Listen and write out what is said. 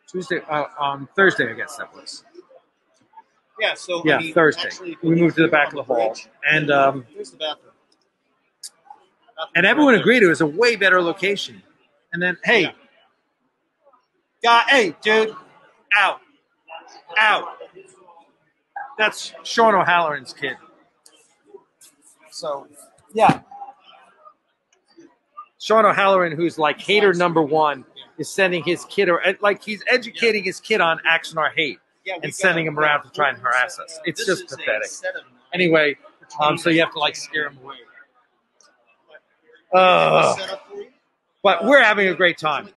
Tuesday, on Thursday, I guess that was. Yeah, so Yeah, I mean, Thursday. actually, We moved to the back of the hall, and here's the bathroom. everyone agreed it was a way better location. And then, hey, hey, dude, out. That's Shawn O'Halloran's kid. So, yeah. Shawn O'Halloran, who's like hater number one, is sending his kid, or like he's educating his kid on Axanar hate and sending him around to try and harass us. It's just pathetic. Anyway, so you have to like scare him away. But we're having a great time.